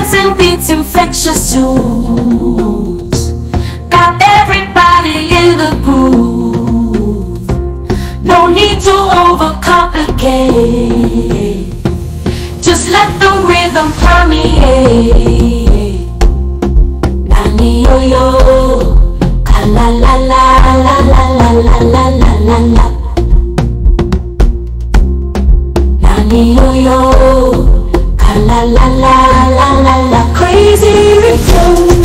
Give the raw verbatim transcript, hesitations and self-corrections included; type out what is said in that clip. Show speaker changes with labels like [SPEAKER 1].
[SPEAKER 1] dancing beats, infectious tunes, got everybody in the groove. No need to overcomplicate, just let the rhythm permeate. Nani yo yo, ka la la la la la la la la la la la. Nani yo yo, ka la la la la la la. Crazy rhythm.